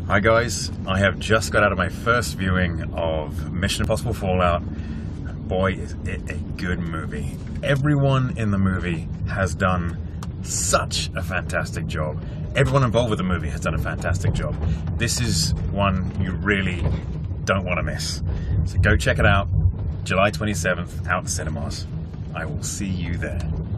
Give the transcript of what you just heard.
Hi guys, I have just got out of my first viewing of Mission Impossible Fallout. Boy, is it a good movie. Everyone in the movie has done such a fantastic job. Everyone involved with the movie has done a fantastic job. This is one you really don't want to miss. So go check it out. July 27th, out in cinemas. I will see you there.